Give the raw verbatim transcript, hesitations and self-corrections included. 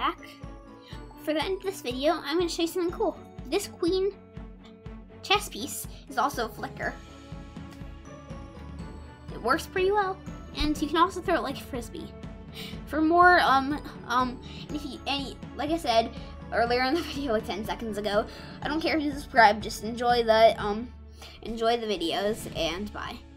back. For the end of this video, I'm going to show you something cool. This queen chess piece is also a flicker. It works pretty well, and you can also throw it like a frisbee. For more, um, um, if you, any, like I said earlier in the video, like ten seconds ago, I don't care if you subscribe, just enjoy the, um, enjoy the videos, and bye.